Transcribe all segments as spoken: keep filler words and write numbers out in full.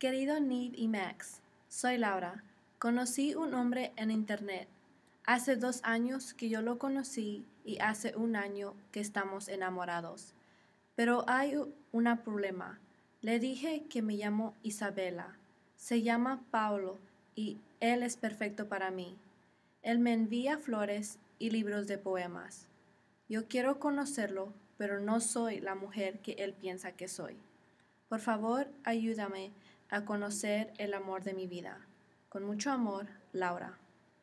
Querido Neve y Max, soy Laura. Conocí un hombre en internet. Hace dos años que yo lo conocí y hace un año que estamos enamorados. Pero hay un problema. Le dije que me llamo Isabela. Se llama Paulo y él es perfecto para mí. Él me envía flores y libros de poemas. Yo quiero conocerlo, pero no soy la mujer que él piensa que soy. Por favor, ayúdame a conocer el amor de mi vida. Con mucho amor, Laura.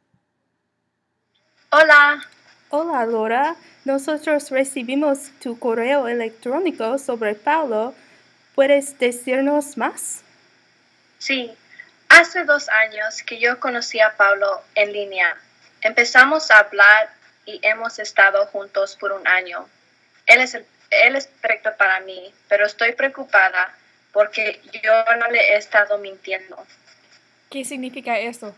Hola. Hola, Laura. Nosotros recibimos tu correo electrónico sobre Paulo. ¿Puedes decirnos más? Sí, hace dos años que yo conocí a Paulo en línea. Empezamos a hablar y hemos estado juntos por un año. Él es, el, él es perfecto para mí, pero estoy preocupada porque yo no le he estado mintiendo. ¿Qué significa eso?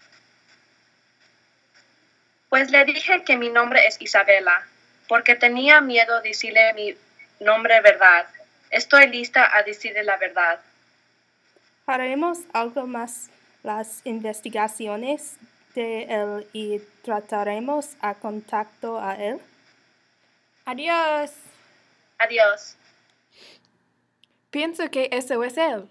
Pues le dije que mi nombre es Isabela, porque tenía miedo de decirle mi nombre verdad. Estoy lista a decirle la verdad. Haremos algo más las investigaciones de él y trataremos a contacto a él. Adiós. Adiós. Pienso que eso es él.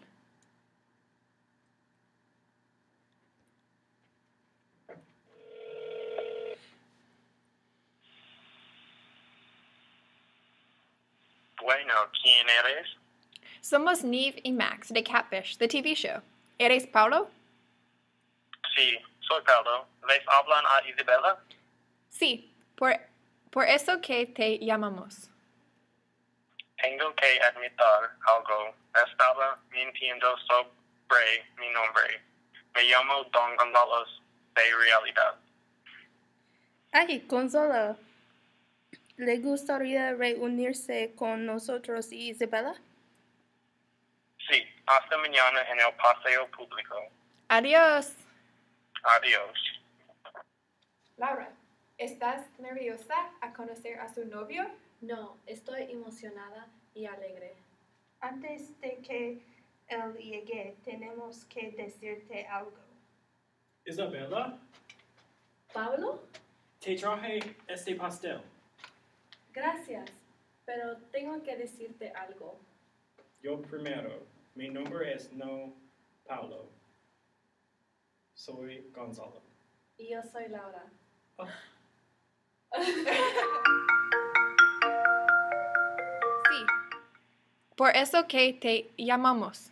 Bueno, ¿quién eres? Somos Neve y Max de Catfish, the T V show. ¿Eres Paulo? Sí, soy Paulo. ¿Les hablan a Isabela? Sí, por, por eso que te llamamos. Tengo que admitir algo. Estaba mintiendo sobre mi nombre. Me llamo Don Gonzalo de realidad. Ay, Gonzalo, ¿le gustaría reunirse con nosotros y Isabela? Sí, hasta mañana en el paseo público. Adiós. Adiós. Laura, ¿estás nerviosa a conocer a su novio? No, estoy emocionada y alegre. Antes de que él llegue, tenemos que decirte algo. Isabela, ¿Pablo? te traje este pastel. Gracias, pero tengo que decirte algo. Yo primero, mi nombre es no Paulo. Soy Gonzalo. Y yo soy Laura. Oh. Sí. Por eso que te llamamos.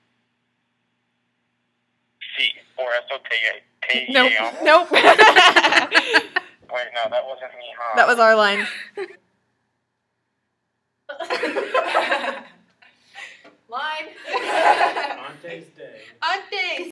Sí, por eso te, te Nope. llamo. Nope. Wait, no, that wasn't me, huh? That was our line. Line. Antes de. Antes.